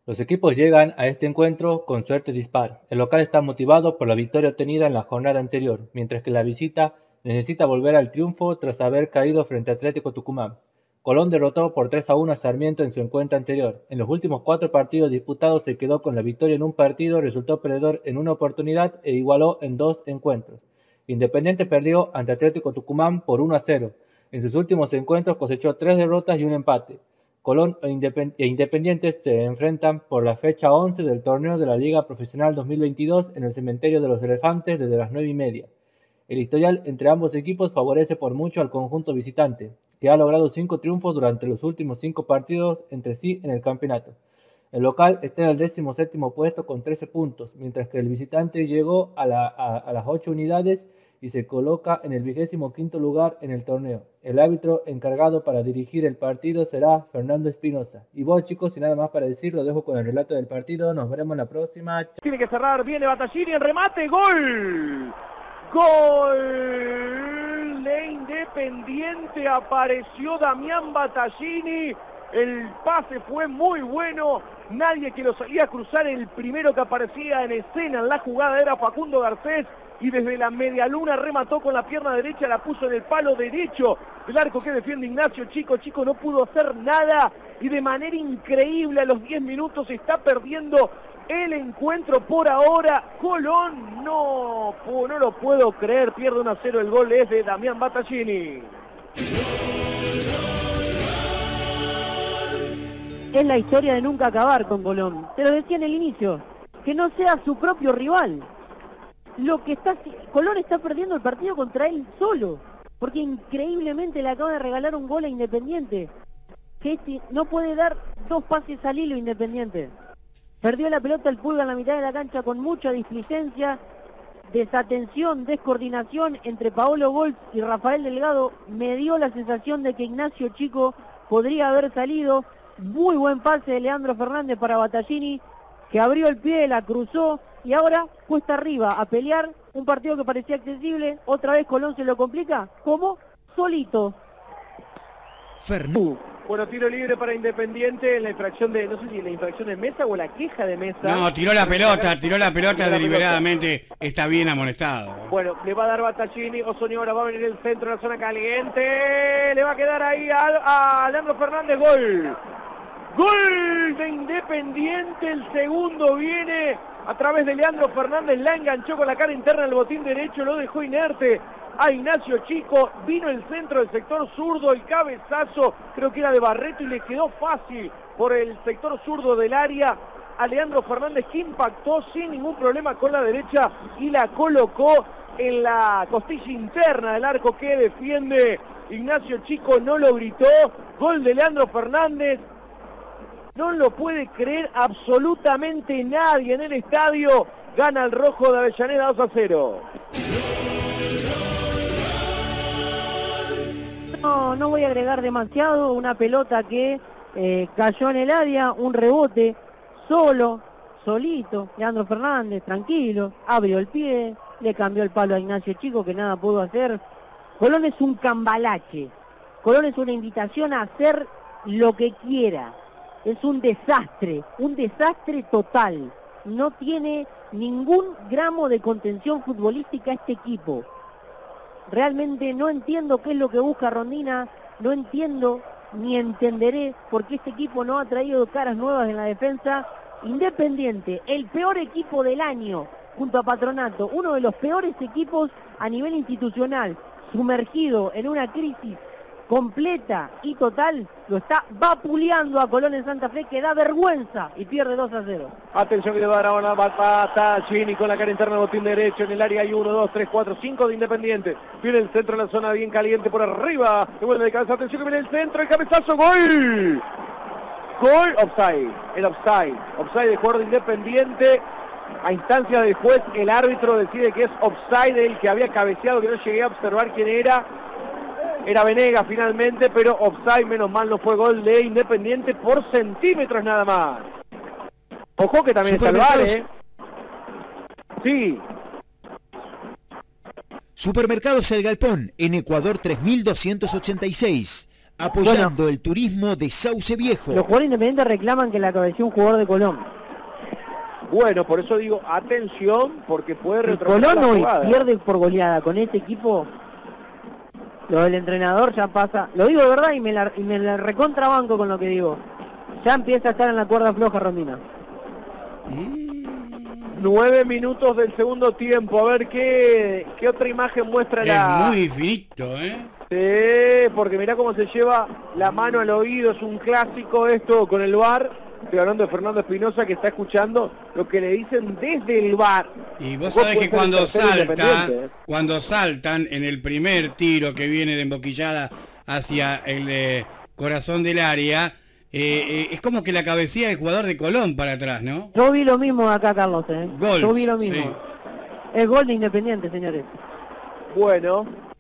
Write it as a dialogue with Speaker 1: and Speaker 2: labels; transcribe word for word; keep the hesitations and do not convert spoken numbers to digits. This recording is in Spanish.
Speaker 1: Los equipos llegan a este encuentro con suerte dispar. El local está motivado por la victoria obtenida en la jornada anterior, mientras que la visita necesita volver al triunfo tras haber caído frente a Atlético Tucumán. Colón derrotó por tres a uno a Sarmiento en su encuentro anterior. En los últimos cuatro partidos disputados se quedó con la victoria en un partido, resultó perdedor en una oportunidad e igualó en dos encuentros. Independiente perdió ante Atlético Tucumán por uno a cero. En sus últimos encuentros cosechó tres derrotas y un empate. Colón e Independiente se enfrentan por la fecha once del torneo de la Liga Profesional dos mil veintidós en el Cementerio de los Elefantes desde las nueve y media. El historial entre ambos equipos favorece por mucho al conjunto visitante, que ha logrado cinco triunfos durante los últimos cinco partidos entre sí en el campeonato. El local está en el décimo séptimo puesto con trece puntos, mientras que el visitante llegó a, la, a, a las ocho unidades y se coloca en el vigésimo quinto lugar en el torneo. El árbitro encargado para dirigir el partido será Fernando Espinosa. Y vos, chicos, sin nada más para decir, lo dejo con el relato del partido. Nos veremos en la próxima.
Speaker 2: Tiene que cerrar, viene Battaglini, el remate, gol. Gol de Independiente, apareció Damián Battaglini. El pase fue muy bueno, nadie que lo salía a cruzar, el primero que aparecía en escena en la jugada era Facundo Garcés, y desde la media luna remató con la pierna derecha, la puso en el palo derecho del arco que defiende Ignacio Chico. Chico no pudo hacer nada y de manera increíble a los diez minutos está perdiendo el encuentro por ahora. Colón no, no lo puedo creer, pierde uno a cero, el gol es de Damián Battaglini.
Speaker 3: Es la historia de nunca acabar con Colón. Te lo decía en el inicio, que no sea su propio rival. Lo que está, Colón está perdiendo el partido contra él solo, porque increíblemente le acaba de regalar un gol a Independiente, que este no puede dar dos pases al hilo Independiente. Perdió la pelota el Pulga en la mitad de la cancha con mucha displicencia, desatención, descoordinación entre Paolo Goltz y Rafael Delgado. Me dio la sensación de que Ignacio Chico podría haber salido. Muy buen pase de Leandro Fernández para Battaglini, que abrió el pie, la cruzó y ahora cuesta arriba a pelear un partido que parecía accesible. Otra vez Colón se lo complica. ¿Cómo? Solito.
Speaker 2: Fernando. Bueno, tiro libre para Independiente en la infracción de, no sé si la infracción de Mesa o la queja de Mesa.
Speaker 4: No, tiró la pelota, tiró la pelota deliberadamente, está bien amonestado.
Speaker 2: Bueno, le va a dar Battaglini, Osoñora va a venir el centro de la zona caliente, le va a quedar ahí a, a Leandro Fernández, gol. Gol de Independiente, el segundo viene a través de Leandro Fernández, la enganchó con la cara interna del botín derecho, lo dejó inerte a Ignacio Chico, vino el centro del sector zurdo, el cabezazo creo que era de Barreto y le quedó fácil por el sector zurdo del área a Leandro Fernández, que impactó sin ningún problema con la derecha y la colocó en la costilla interna del arco que defiende Ignacio Chico, no lo gritó. Gol de Leandro Fernández. No lo puede creer absolutamente nadie en el estadio. Gana el rojo de Avellaneda dos a cero.
Speaker 3: No, no voy a agregar demasiado. Una pelota que eh, cayó en el área, un rebote, solo, solito. Leandro Fernández, tranquilo, abrió el pie, le cambió el palo a Ignacio Chico, que nada pudo hacer. Colón es un cambalache. Colón es una invitación a hacer lo que quiera. Es un desastre, un desastre total. No tiene ningún gramo de contención futbolística este equipo. Realmente no entiendo qué es lo que busca Rondina, no entiendo ni entenderé por qué este equipo no ha traído caras nuevas en la defensa. Independiente, el peor equipo del año junto a Patronato, uno de los peores equipos a nivel institucional, sumergido en una crisis completa y total, lo está vapuleando a Colón en Santa Fe, que da vergüenza y pierde dos a cero.
Speaker 2: Atención que le va a dar ahora Battaglini con la cara interna del botín derecho, en el área hay uno, dos, tres, cuatro, cinco de Independiente. Viene el centro de la zona bien caliente por arriba, se vuelve de cabeza, atención que viene el centro, el cabezazo, gol. Gol, offside, el offside, offside de jugador de Independiente. A instancia del juez, el árbitro decide que es offside el que había cabeceado, que no llegué a observar quién era. Era Venegas finalmente, pero offside, menos mal no fue gol de Independiente por centímetros nada más. Ojo que también está el V A R, ¿eh? Sí.
Speaker 5: Supermercados El Galpón, en Ecuador tres mil doscientos ochenta y seis. apoyando
Speaker 3: Bueno,
Speaker 5: el turismo de Sauce Viejo.
Speaker 3: los jugadores independientes reclaman que la cabeceó un jugador de Colón.
Speaker 2: Bueno, por eso digo, atención, porque puede
Speaker 3: Si
Speaker 2: retroceder
Speaker 3: Colón
Speaker 2: la
Speaker 3: hoy
Speaker 2: jugada.
Speaker 3: pierde por goleada con este equipo, lo del entrenador ya pasa. Lo digo de verdad y me la, y me la recontrabanco con lo que digo. Ya empieza a estar en la cuerda floja, Rondina.
Speaker 2: Nueve minutos del segundo tiempo, a ver qué, qué otra imagen muestra
Speaker 4: Es
Speaker 2: la...
Speaker 4: muy finito, ¿eh?
Speaker 2: Sí, porque mirá cómo se lleva la mano al oído, es un clásico esto con el V A R. Estoy hablando de Fernando Espinosa, que está escuchando lo que le dicen desde el V A R.
Speaker 4: Y vos
Speaker 2: Vos
Speaker 4: sabés
Speaker 2: podés
Speaker 4: que
Speaker 2: ser
Speaker 4: cuando
Speaker 2: el tercero
Speaker 4: salta,
Speaker 2: independiente, ¿eh?
Speaker 4: cuando saltan en el primer tiro que viene de emboquillada hacia el eh, corazón del área, eh, eh, es como que la cabecilla del jugador de Colón para atrás, ¿no?
Speaker 3: Yo vi lo mismo acá, Carlos. ¿eh?
Speaker 4: Gol,
Speaker 3: Yo vi lo mismo.
Speaker 4: sí.
Speaker 3: Es gol de Independiente, señores.
Speaker 2: Bueno,